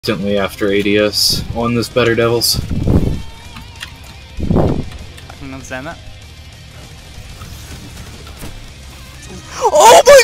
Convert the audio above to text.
Instantly after ADS on this Better Devils. I can understand that. Oh my